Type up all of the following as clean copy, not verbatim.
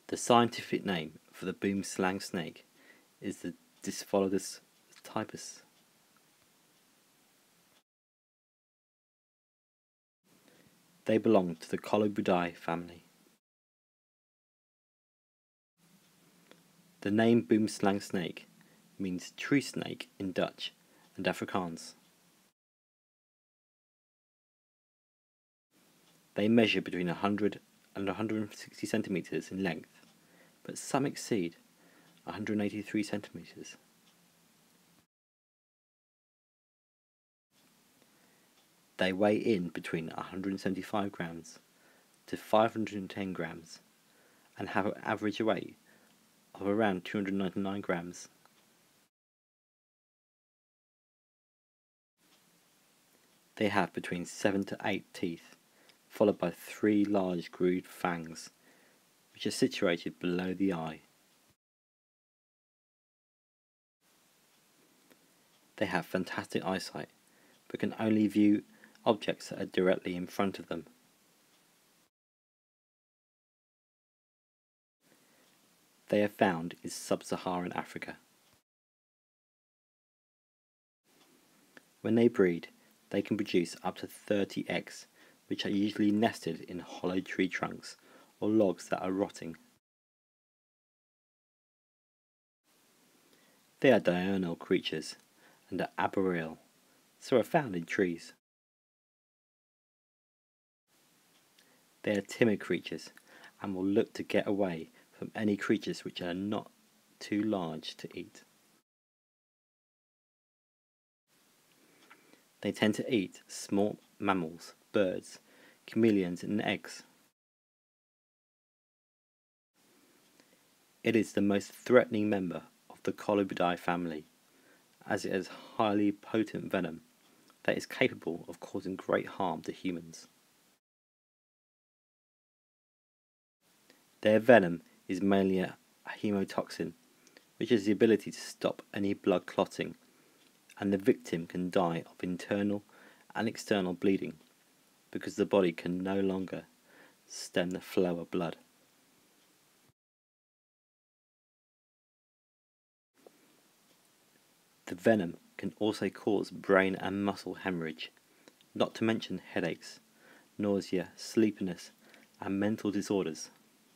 The scientific name for the Boomslang snake is the Dispholidus typus. They belong to the Colubridae family. The name Boomslang snake means tree snake in Dutch and Afrikaans. They measure between 100 and 160 centimeters in length, but some exceed 183 centimeters. They weigh in between 175 grams to 510 grams and have an average weight of around 299 grams. They have between 7 to 8 teeth, followed by 3 large crude fangs, which are situated below the eye. They have fantastic eyesight, but can only view objects that are directly in front of them. They are found in sub-Saharan Africa. When they breed, they can produce up to 30 eggs, which are usually nested in hollow tree trunks or logs that are rotting. They are diurnal creatures and are arboreal, so are found in trees. They are timid creatures and will look to get away from any creatures which are not too large to eat. They tend to eat small mammals, birds, chameleons and eggs. It is the most threatening member of the Colubridae family, as it has highly potent venom that is capable of causing great harm to humans. Their venom is mainly a hemotoxin, which has the ability to stop any blood clotting, and the victim can die of internal and external bleeding because the body can no longer stem the flow of blood. The venom can also cause brain and muscle hemorrhage, not to mention headaches, nausea, sleepiness, and mental disorders.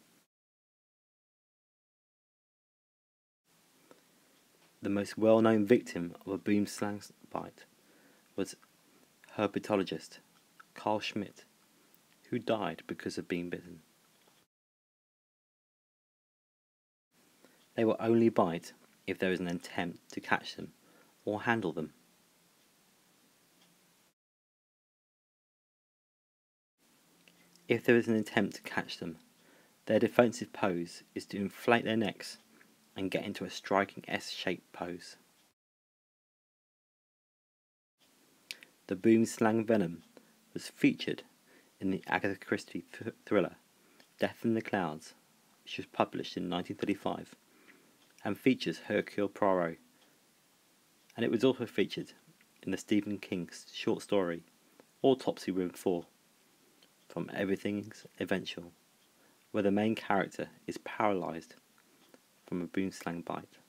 The most well-known victim of a boomslang bite was herpetologist Carl Schmidt, who died because of being bitten. They will only bite if there is an attempt to catch them or handle them. If there is an attempt to catch them, their defensive pose is to inflate their necks and get into a striking S-shaped pose. The boomslang venom was featured in the Agatha Christie thriller Death in the Clouds, which was published in 1935 and features Hercule Poirot, and it was also featured in the Stephen King short story Autopsy Room 4 from Everything's Eventual, where the main character is paralysed from a boomslang bite.